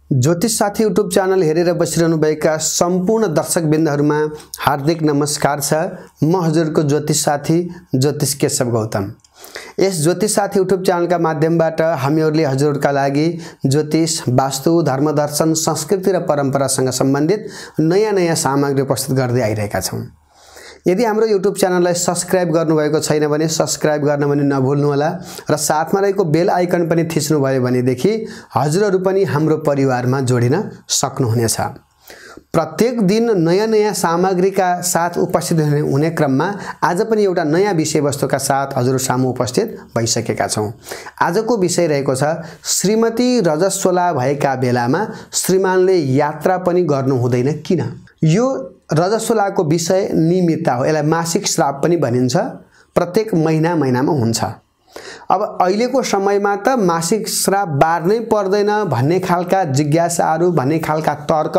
ज्योतिष साथी YouTube channel हेरेर बसिरहनुभएका सम्पूर्ण दर्शकवृन्दहरुमा हार्दिक नमस्कार छ। म हजुरको ज्योतिष साथी ज्योतिष केशव गौतम। यस ज्योतिष साथी युट्युब च्यानलका माध्यमबाट हामीहरूले हजुरहरुका लागि ज्योतिष, वास्तु, धर्मदर्शन, संस्कृति र परम्परासँग सम्बन्धित नयाँ सामग्री प्रस्तुत गर्दै आइरहेका छौं। यदि हाम्रो युट्युब च्यानललाई सब्स्क्राइब गर्नुभएको छैन भने सब्स्क्राइब गर्न पनि नभुल्नु होला र साथमा रहेको बेल आइकन पनि थिच्नु भयो भनेदेखि हजुरहरु पनि हाम्रो परिवारमा जोडिन सक्नुहुनेछ। प्रत्येक दिन नयाँ सामग्रीका साथ उपस्थित हुने क्रममा आज पनि एउटा नयाँ विषयवस्तुका साथ हजुर सामु उपस्थित भइसकेका छौं। आजको विषय रहेको छ श्रीमती रजस्वला भएका बेलामा श्रीमानले यात्रा पनि गर्नु हुँदैन किन। यो रजस्वलाको विषय निमित्त हो। यसलाई मासिक श्राप पनि भनिन्छ। प्रत्येक महिनामा हुन्छ। अब अहिलेको समयमा त मासिक श्राप बार्नै पर्दैन भन्ने खालका जिज्ञासाहरू, भन्ने खालका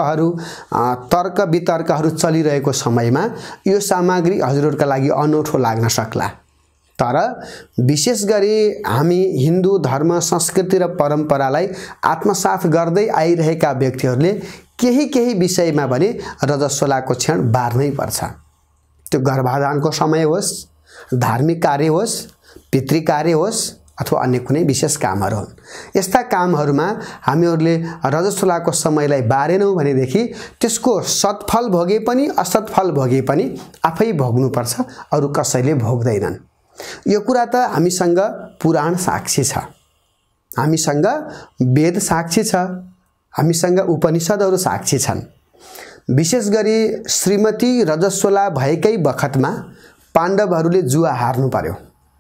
तर्क वितर्कहरू चलिरहेको समयमा यो सामग्री हजुरहरुका लागि अनौठो लाग्न सक्ला। तर विशेष गरी हामी हिन्दू धर्म, संस्कृति र परम्परालाई आत्मसात गर्दै आइरहेका व्यक्तिहरूले केही विषयमा भने रजस्वलाको क्षण बार्नै पर्छ। त्यो गर्भाधानको समय होस्, धार्मिक कार्य होस्, पितृ कार्य होस् अथवा अन्य कुनै विशेष कामहरू हुन्। यस्ता कामहरूमा हामीहरूले रजस्वलाको समयलाई बारेनौं भनेदेखि त्यसको सत्फल भोगे पनि असत्फल भोगे पनि आफै भोग्नुपर्छ, अरु कसैले भोग्दैनन्। यो कुरा त हामीसँग पुराण साक्षी छ, हामीसँग वेद साक्षी छ, हामीसँग उपनिषदहरू साक्षी छन्। विशेष गरी श्रीमती रजस्वला भएकै बखतमा पाण्डवहरूले जुवा हार्नु पर्यो,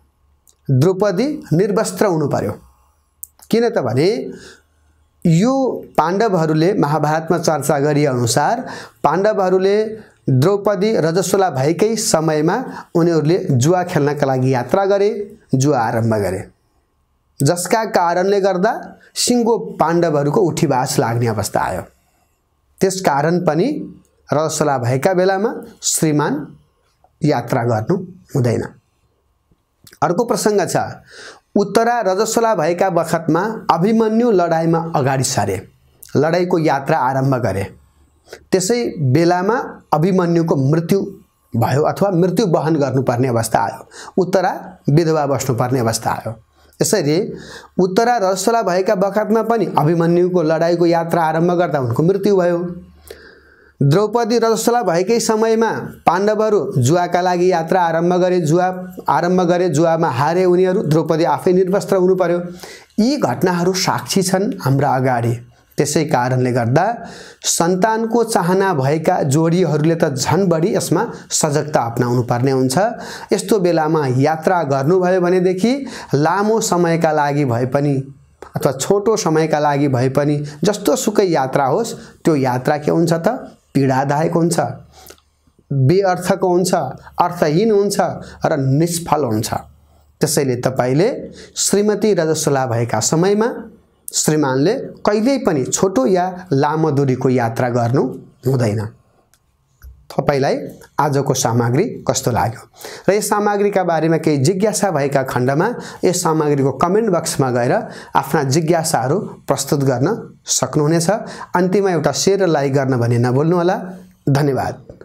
द्रौपदी निर्वस्त्र हुनु पर्यो। किन त भने यो पाण्डवहरूले महाभारतमा चर्चा गरे अनुसार पाण्डवहरूले द्रौपदी रजस्वला भएकै समयमा उनीहरूले जुवा खेल्नका लागि यात्रा गरे, जुवा आरम्भ गरे, जसका कारणले गर्दा सिंगो पाण्डवहरूको उठीबास लाग्ने अवस्था आयो। त्यस कारण पनि रजस्वला भएका बेलामा श्रीमान यात्रा गर्नु हुँदैन। अर्को प्रसंग छ। उत्तरा रजस्वला भएका बखतमा अभिमन्यु लडाईमा अगाडि सरे, लडाईको यात्रा आरम्भ गरे। त्यसै बेलामा अभिमन्युको मृत्यु भयो अथवा मृत्यु वहन गर्नुपर्ने अवस्था आयो। उत्तरा विधवा बस्नुपर्ने अवस्था आयो। यसरी उत्तरा रजस्वला भएका बखतमा पनि अभिमन्युको लडाईको यात्रा आरम्भ गर्दा उनको मृत्यु भयो। द्रौपदी रजस्वला भएकै समयमा पाण्डवहरू जुवाका लागि यात्रा आरम्भ गरे, जुवामा हारे उनीहरू, द्रौपदी आफै निर्वस्त्र हुनु पर्यो। यी घटनाहरू साक्षी छन् हाम्रा अगाडि। त्यसै कारणले गर्दा सन्तानको चाहना भएका जोडीहरूले त झन बढी यसमा सजगता अपनाउनु पर्ने हुन्छ। यस्तो बेलामा यात्रा गर्नुभयो भनेदेखि लामो समयका लागि भए पनि अथवा छोटो समयका लागि भए पनि जस्तो सुकै यात्रा होस्, त्यो यात्रा के हुन्छ त पीडादायक हुन्छ, बेअर्थको हुन्छ, अर्थहीन हुन्छ र निष्फल हुन्छ। त्यसैले तपाईले श्रीमती रजस्वला भएका समयमा श्रीमानले कहिल्यै पनि छोटो या लामो दूरीको यात्रा गर्नु हुँदैन। तपाईलाई आजको सामग्री कस्तो लाग्यो र यस सामग्रीका बारेमा केही जिज्ञासा भएका खण्डमा यस सामग्रीको कमेन्ट बक्समा गएर आफ्ना जिज्ञासाहरू प्रस्तुत गर्न सक्नुहुनेछ। अन्तिममा एउटा शेयर र लाइक गर्न भने नभुल्नु होला। धन्यवाद।